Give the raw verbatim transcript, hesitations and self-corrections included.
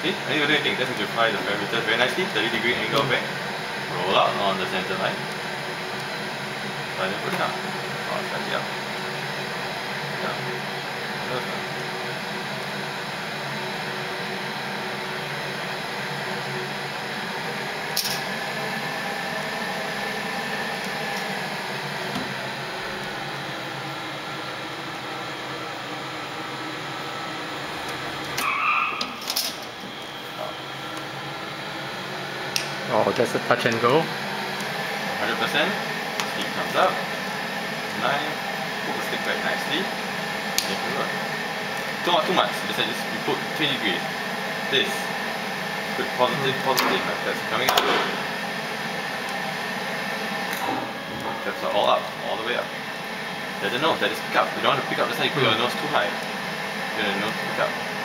Okay, and you're doing things, that's going to fly the parameters very nicely, thirty degree angle back, roll out on the center line, and then put it up, or slightly up, down, down. Oh, that's a touch and go. one hundred percent, speed comes up, nine, pull the stick back nicely, make it work. Don't want too much, just like this, you put twenty degrees. This, put positive, positive, like that's coming up. Steps are all up, all the way up. There's a nose, that is pick up. You don't want to pick up, that's how you put your nose too high. You're going to nose pick up.